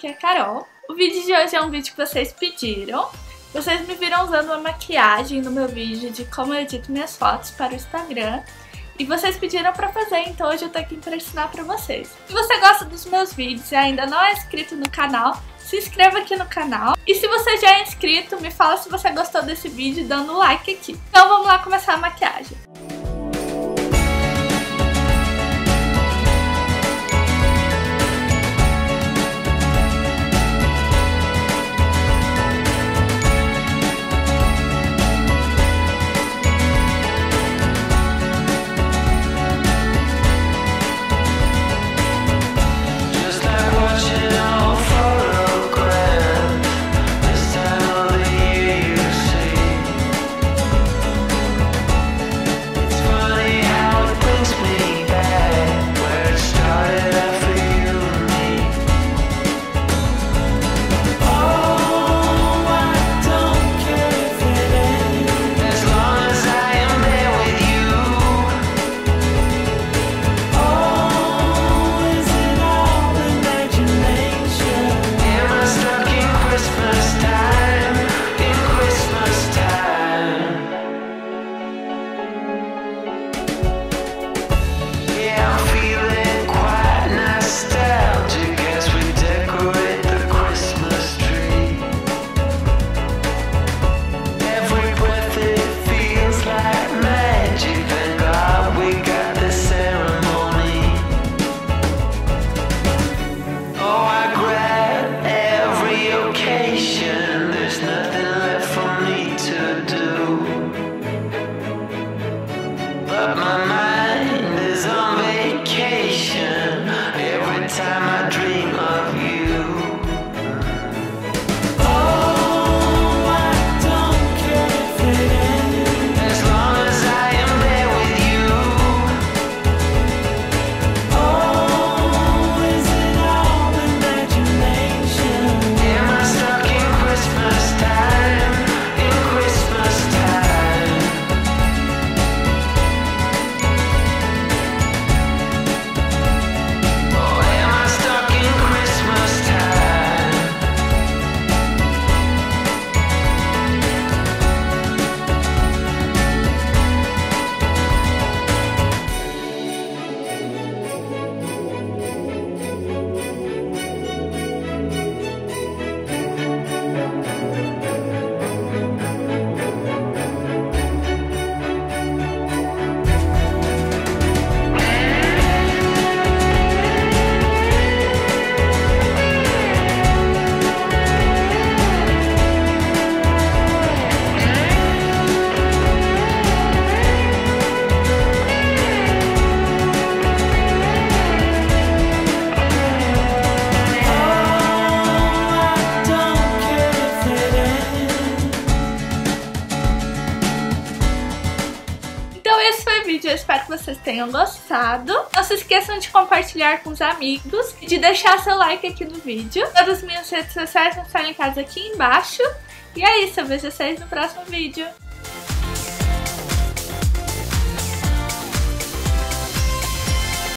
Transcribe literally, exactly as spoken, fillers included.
aqui é a Carol. O vídeo de hoje é um vídeo que vocês pediram. Vocês me viram usando uma maquiagem no meu vídeo de como eu edito minhas fotos para o Instagram. E vocês pediram pra fazer, então hoje eu tô aqui pra ensinar pra vocês. Se você gosta dos meus vídeos e ainda não é inscrito no canal, se inscreva aqui no canal. E se você já é inscrito, me fala se você gostou desse vídeo dando like aqui. Então vamos lá começar a maquiagem. But my mind is on vacation every time I dream of you. Oh, I don't care if it ends, as long as I am there with you. Oh, is it all imagination? Am I stuck in Christmas time, in Christmas time? Eu espero que vocês tenham gostado. Não se esqueçam de compartilhar com os amigos e de deixar seu like aqui no vídeo. Todas as minhas redes sociais vão estar linkadas aqui embaixo. E é isso, eu vejo vocês no próximo vídeo.